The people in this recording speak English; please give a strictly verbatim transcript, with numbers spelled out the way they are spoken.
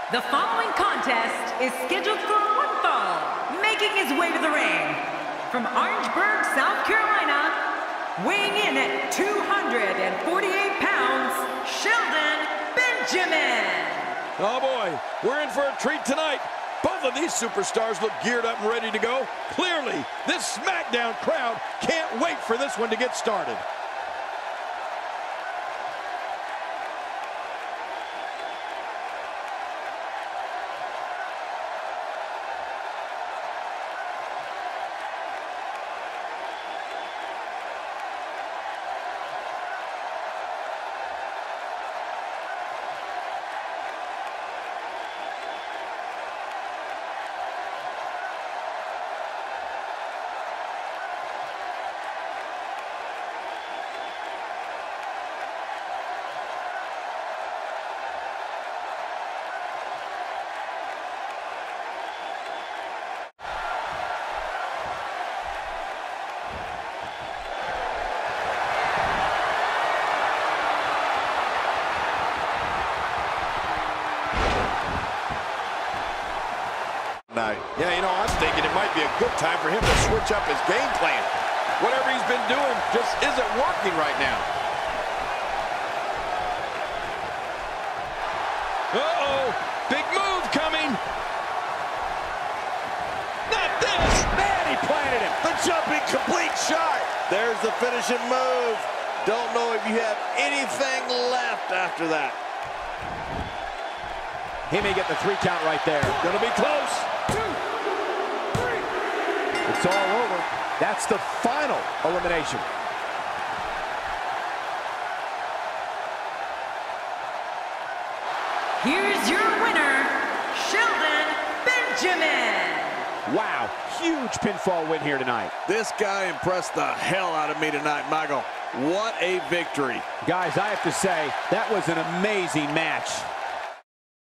The following contest is scheduled for one fall. Making his way to the ring from Orangeburg, South Carolina, weighing in at two hundred forty-eight pounds, Shelton Benjamin. Oh boy, we're in for a treat tonight. Both of these superstars look geared up and ready to go. Clearly, this SmackDown crowd can't wait for this one to get started. Night. Yeah, you know, I was thinking it might be a good time for him to switch up his game plan. Whatever he's been doing just isn't working right now. Uh-oh, big move coming. Not this. Man, he planted him. The jumping complete shot. There's the finishing move. Don't know if you have anything left after that. He may get the three count right there. Gonna be close. It's all over. That's the final elimination. Here's your winner, Shelton Benjamin. Wow, huge pinfall win here tonight. This guy impressed the hell out of me tonight, Michael. What a victory. Guys, I have to say, that was an amazing match.